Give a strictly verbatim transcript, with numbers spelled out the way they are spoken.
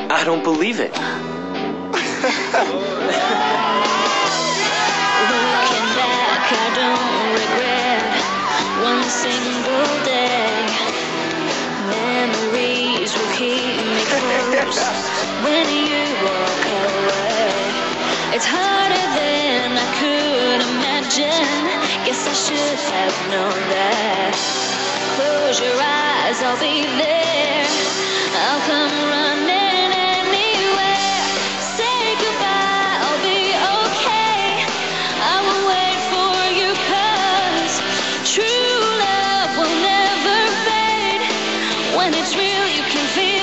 I don't believe it. Looking back, I don't regret one single day. Memories will keep me close when you walk away. It's harder than I could imagine. Guess I should have known that. Close your eyes, I'll be there. I'll come running anywhere. Say goodbye, I'll be okay. I will wait for you, 'cause true love will never fade. When it's real, you can feel